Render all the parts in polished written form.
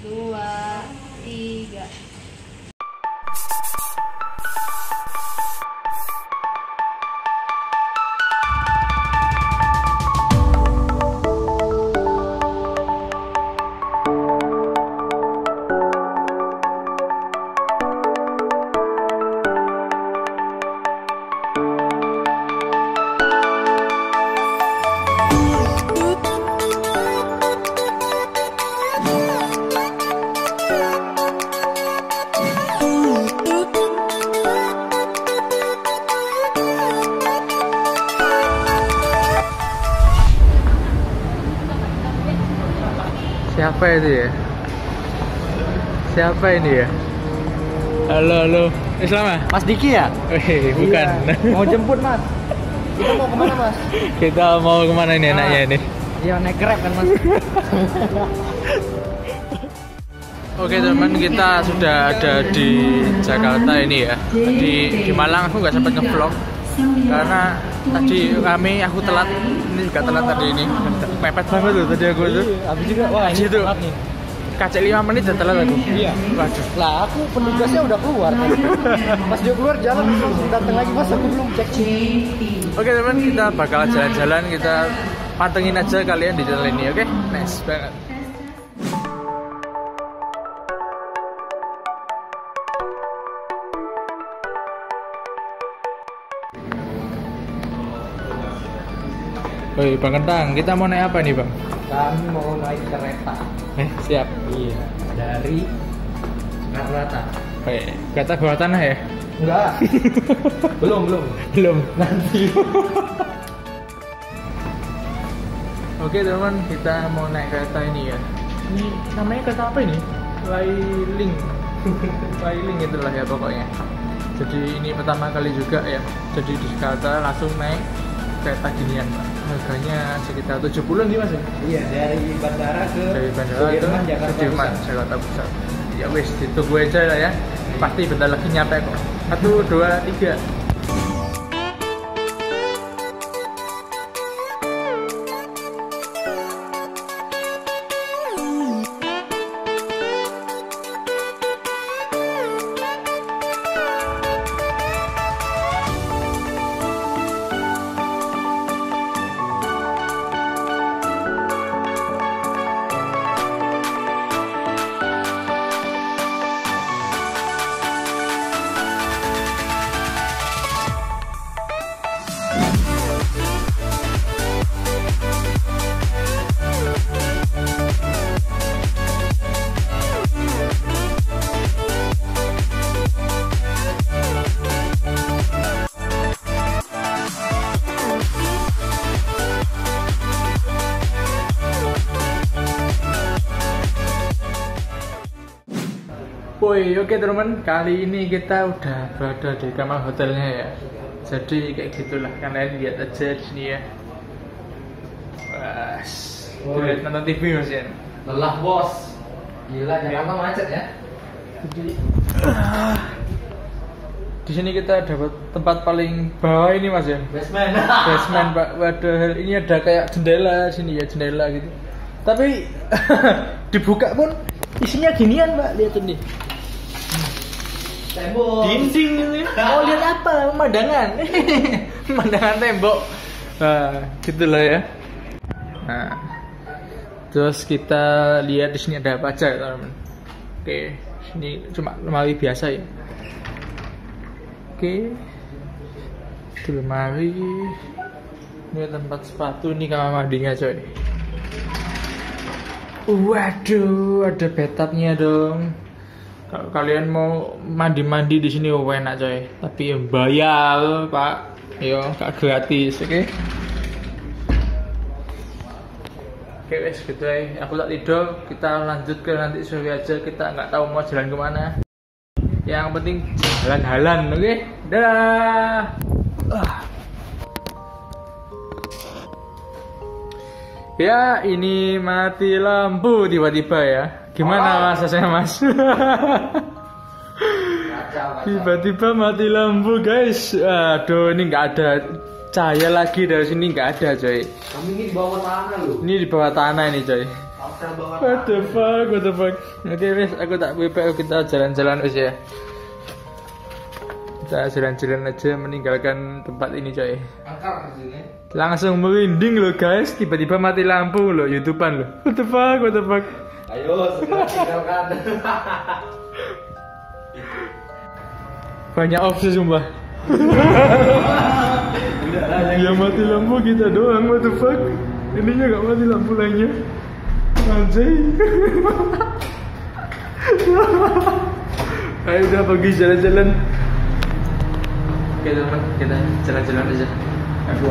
2, 3. Siapa itu ya? Siapa ini ya? Halo. Islam ya? Mas Diki ya? Bukan. Iya. Mau jemput Mas. Kita mau kemana Mas? Kita mau kemana ini enaknya ini? Iya naik Grab kan Mas. Oke teman, kita sudah ada di Jakarta ini ya. Di Malang aku nggak sempat ngevlog karena tadi aku telat. Ini juga telat tadi ini. Mepet banget tuh tadi aku tuh. Habis juga wah ini Situ. telat nih. Kacek 5 menit udah telat aku. Iya. Waduh. Lah aku penugasnya udah keluar kan. Pas dia keluar jalan langsung datang lagi Mas aku belum cek. Oke teman, kita bakal jalan-jalan, kita pantengin aja kalian di channel ini, oke? Nice banget. Woi Bang Kentang, kita mau naik apa nih Bang? Kami mau naik kereta. Siap. Iya, dari Jakarta. Oke, kereta bawah tanah ya? Enggak. belum. Nanti. Oke teman, kita mau naik kereta ini ya. Ini namanya kereta apa ini? Lailing. Lailing itulah ya pokoknya. Jadi ini pertama kali juga ya. Jadi di Jakarta langsung naik kereta ginian Pak. Harganya sekitar 70-an nih Mas ya? Iya, dari bandara ke Sudirman, Jakarta Pusat. Ya wis, ditunggu aja lah ya. Pasti bentar lagi nyampe kok. 1, 2, 3. Woi, oke teman, kali ini kita udah berada di kamar hotelnya ya. Jadi kayak gitulah, kalian lihat aja di sini ya. Wah, nonton TV Mas ya. lelah bos. Gila Jakarta macet ya. Jadi di sini kita dapat tempat paling bawah ini Mas ya. Basement. Basement Pak. Waduh, ini ada kayak jendela sini ya, jendela gitu. Tapi dibuka pun isinya ginian Pak, lihat ini. Tembok. Dinding ini. Oh lihat apa? Pemandangan. Pemandangan tembok. Nah, gitulah ya. Nah, terus kita lihat di sini ada apa aja teman-teman. Oke, sini cuma lemari biasa ya. Oke, itu lemari. Ini tempat sepatu, ini kamar mandinya coy. Waduh, ada bathtubnya dong. Kalau kalian mau mandi-mandi di sini enak coy, tapi bayar Pak. Yo, gak gratis, oke? Oke wes gitu ya. Aku tak tidur, kita lanjut ke nanti sore aja. Kita nggak tahu mau jalan kemana. Yang penting jalan-jalan, oke? Dah. Ya, ini mati lampu tiba-tiba ya. Gimana Mas rasanya Mas? Tiba-tiba mati lampu guys. Aduh, ini nggak ada cahaya lagi dari sini, nggak ada coy. Kami ini di bawah tanah loh. Ini di bawah tanah ini coy. What the fuck. Oke wes, aku tak WPO, kita jalan-jalan wes ya. Kita jalan-jalan aja meninggalkan tempat ini coy. Langsung merinding loh guys, tiba-tiba mati lampu loh, YouTubean loh. What the fuck. Ayo, segera tinggalkan. Banyak opsi sumpah. Yang mati lampu kita doang, what the fuck. Ininya gak mati lampu lainnya. Anjay. Ayo udah pergi jalan-jalan. Oke teman, kita jalan-jalan aja. Ayo.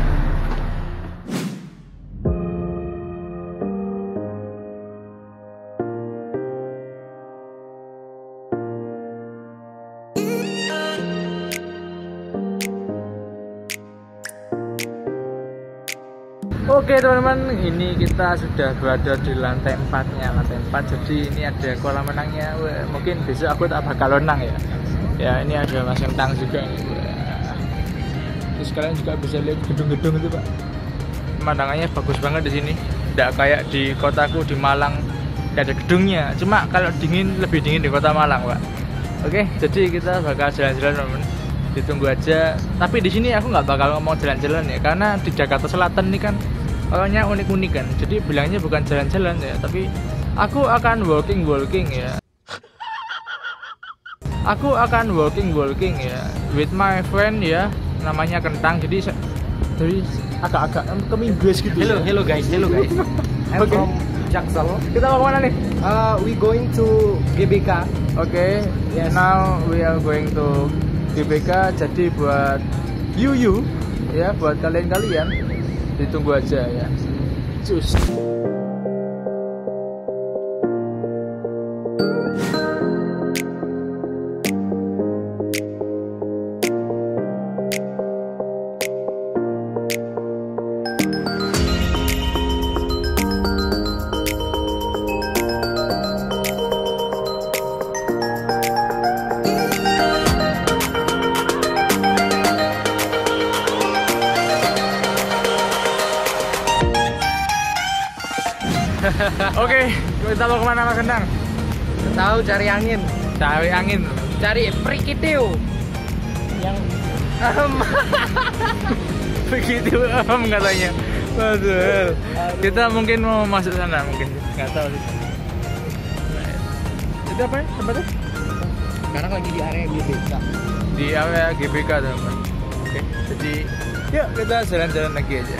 Oke teman-teman, ini kita sudah berada di lantai 4-nya, lantai 4. Jadi ini ada kolam renangnya. Wah, mungkin besok aku tak bakal renang ya. Ya ini ada Mas Kentang juga nih. Terus kalian juga bisa lihat gedung-gedung itu Pak. Pemandangannya bagus banget di sini. Tidak kayak di kotaku di Malang, tidak ada gedungnya. Cuma kalau dingin, lebih dingin di kota Malang Pak. Oke, jadi kita bakal jalan-jalan teman-teman. Ditunggu aja. Tapi di sini aku nggak bakal ngomong jalan-jalan ya, karena di Jakarta Selatan ini kan orangnya unik-unik kan. Jadi bilangnya bukan jalan-jalan ya, tapi aku akan walking ya. Aku akan walking ya with my friend ya, namanya Kentang. Jadi agak-agak ke Inggris gitu. Hello guys. I'm from Jaksel. Kita mau kemana nih? We going to GBK. Oke, Yes. Now we are going to GBK. Jadi buat you ya, buat kalian ditunggu aja ya. Cus. Oke, kita mau kemana Mas Kentang? Tahu cari angin. Cari prikitiu. Yang Begitu katanya. Waduh. Kita mungkin mau masuk sana mungkin. Nggak tahu sih. Itu apa ya tempatnya? sekarang lagi di area GBK. Di area GBK teman-teman. Oke, jadi yuk kita jalan-jalan lagi aja.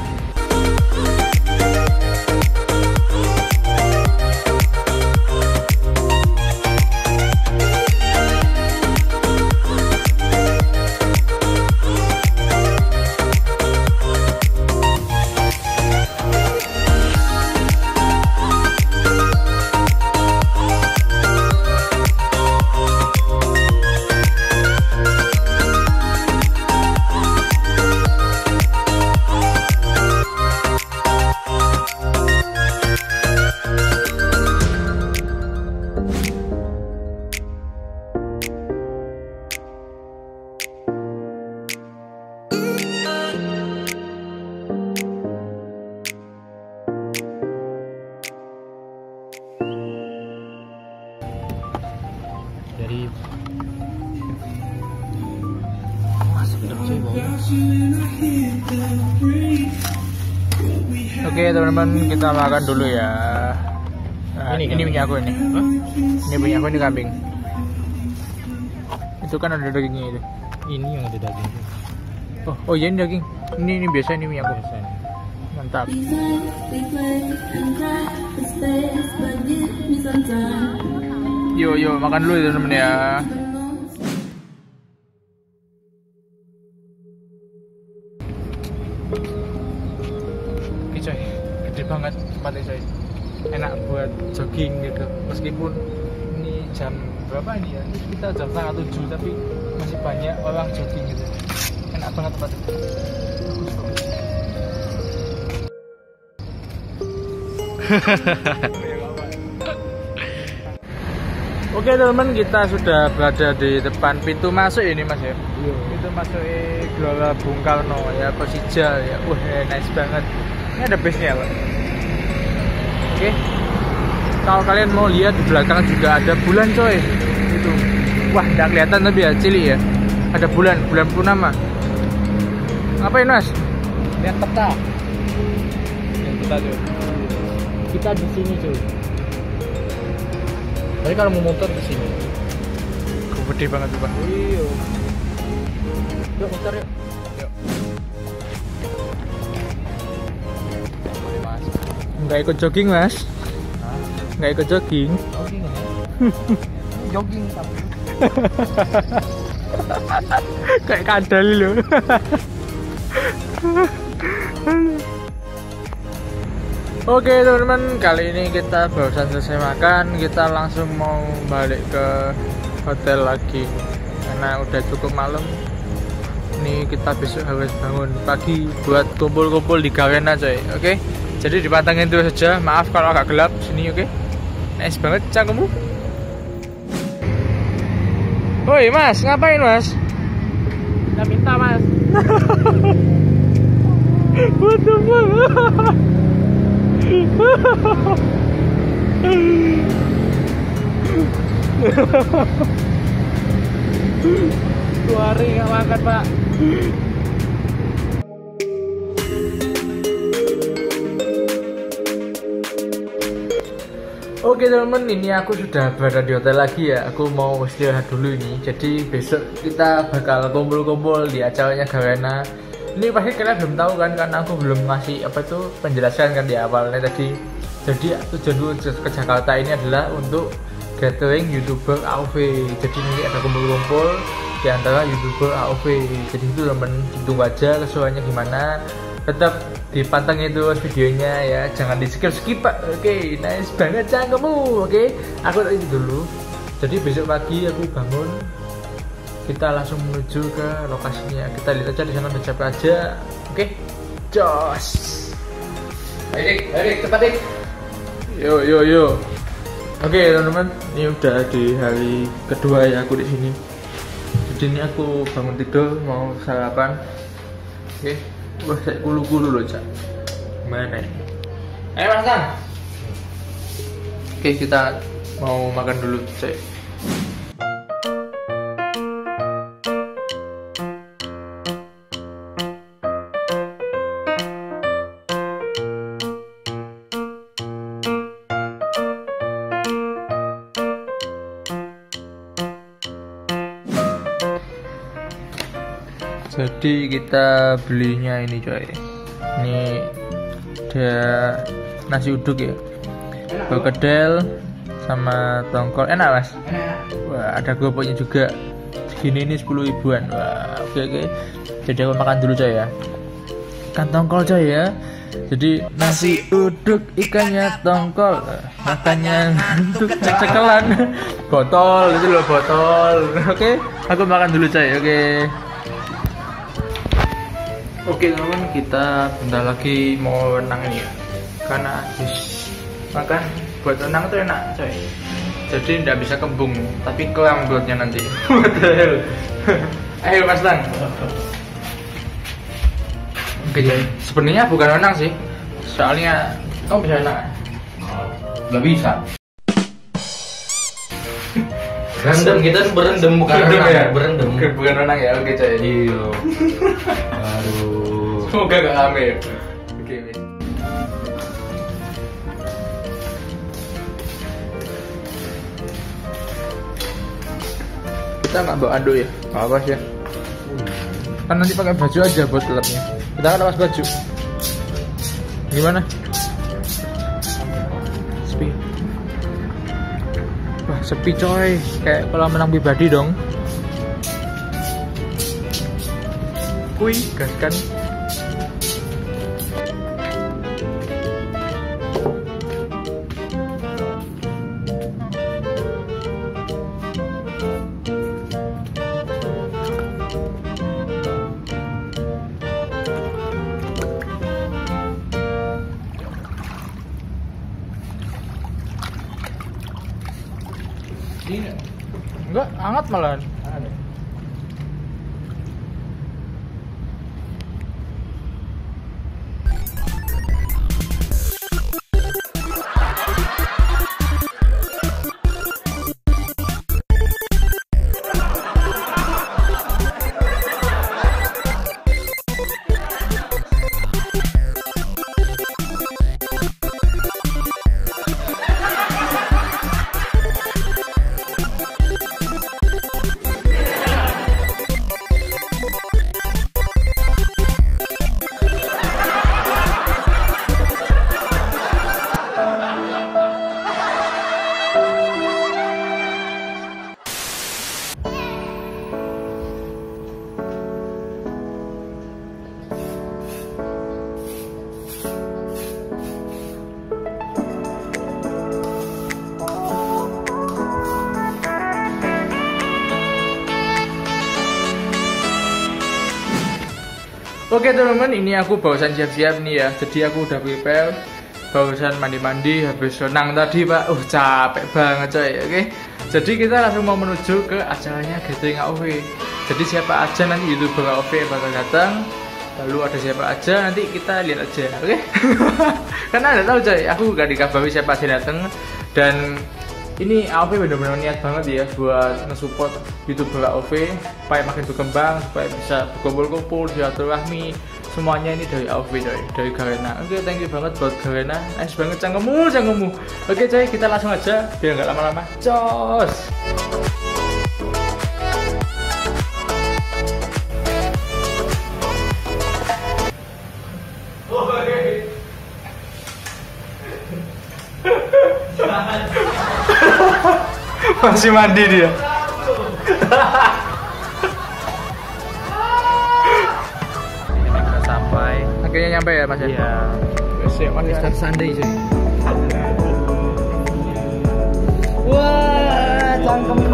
Dari Oke teman-teman, kita makan dulu ya. Ini punya aku ini. Ini punya aku, ini kambing. Itu kan ada dagingnya itu. ini yang ada daging. Oh iya ini daging. Ini biasa, ini punya aku. Mantap. Yo makan dulu ya teman-teman ya. Ini coy, gede banget tempatnya coy. Enak buat jogging gitu. Meskipun ini jam berapa ini ya? Ini kita jam 6:30 tapi masih banyak orang jogging gitu. Enak banget tempatnya. Oke teman-teman, kita sudah berada di depan pintu masuk ini mas ya. Iya. Pintu masuk Gelora Bung Karno ya, Persija ya. Wah nice banget. Ini ada base-nya pak. Oke. Kalau kalian mau lihat di belakang juga ada bulan coy. Itu. Wah, nggak kelihatan tapi ya, cilik ya. Ada bulan purnama. Ngapain Mas? Lihat peta. Yang kita tuh. Kita di sini cuy. Tapi kalau mau motor di sini. Gede banget tuh, Pak. Iya. Yuk motor yuk. Yuk. Nggak ikut jogging, Mas? Nggak ikut jogging? Jogging ya? Jogging tapi. Kayak kadal loh. Oke teman-teman, kali ini kita barusan selesai makan. Kita langsung mau balik ke hotel lagi karena udah cukup malam. Ini kita besok harus bangun pagi buat kumpul-kumpul di Garena coy. Oke, jadi dipantengin dulu saja. Maaf kalau agak gelap sini. Oke, nice banget cangkemmu. Woi Mas, ngapain Mas? Kita minta Mas. What the fuck? Dua hari nggak makan Pak. Oke teman-teman, ini aku sudah berada di hotel lagi ya. Aku mau istirahat dulu ini. Jadi besok kita bakal kumpul-kumpul di acaranya Garena. Ini pasti kalian belum tahu kan, karena aku belum ngasih apa itu penjelasan kan di awalnya tadi. Jadi tujuanku ke Jakarta ini adalah untuk gathering YouTuber AOV. Jadi nanti ada kumpul-kumpul di antara YouTuber AOV. Jadi itu teman, tunggu aja keseruannya gimana. Tetap dipantengin terus videonya ya, jangan di skip Pak. Oke, nice banget cangkemmu. Oke, aku itu dulu. Jadi besok pagi aku bangun, kita langsung menuju ke lokasinya. Kita lihat aja di sana ada siapa aja. Oke, jos. Ayo cepat dik. Yo. Oke teman-teman, ini udah di hari kedua ya aku di sini. Jadi ini aku bangun tidur mau sarapan. Oke. Wah, saya kulu-kulu loh, Cak. Mana? Ayo, Mas Tan. Oke, kita mau makan dulu, Cak. Jadi kita belinya ini coy. Ini ada nasi uduk ya, perkedel sama tongkol. Enak Mas? Enak. Wah, ada kerupuknya juga. Segini ini 10 ribuan. Wah, oke. Jadi aku makan dulu coy ya. Ikan tongkol coy ya. Jadi nasi uduk ikannya tongkol. Makannya untuk cekelan. Botol itu loh, botol. Oke, aku makan dulu coy. Oke teman-teman, kita bentar lagi mau renang ini ya. Karena habis makan buat renang itu enak coy. Jadi tidak bisa kembung, tapi kelam buatnya nanti. What the hell? Ayo Mas Lang. Oke, sebenarnya bukan renang sih. Soalnya kamu bisa renang. Nggak bisa. Berendam, kita berendam bukan renang ya. Berendam. Bukan renang ya, oke coy. Iya. Aduh. Semoga gak rame ya. Oke. Kita nggak bawa anduk ya? Nggak apa sih ya? Kan nanti pakai baju aja buat gelapnya. Kita kan lepas baju. Gimana? Sepi. Wah sepi coy. Kayak kolam renang pribadi dong. Wih, gas kan? Enggak, hangat malahan. Oke teman-teman, ini aku barusan siap-siap nih ya. Jadi aku udah prepare, barusan mandi-mandi, habis renang tadi pak. Capek banget coy. Oke, jadi kita langsung mau menuju ke acaranya Gathering AOV. Jadi siapa aja nanti YouTuber AOV yang bakal datang, lalu ada siapa aja nanti kita lihat aja. Oke. Karena ada tahu coy, aku gak dikabari siapa aja datang. Dan ini AOV benar-benar niat banget ya buat nge-support YouTuber AOV supaya makin berkembang, supaya bisa berkumpul-kumpul, silaturahmi. Semuanya ini dari AOV dari Garena. Oke, thank you banget buat Garena. Nice banget cangkemmu. Oke coy, kita langsung aja biar nggak lama-lama. Cos. Masih mandi dia. Ini kita sampai. Akhirnya nyampe ya mas ya? Iya. Siap mas. Mr. Sunday cuy. Wah, cangkem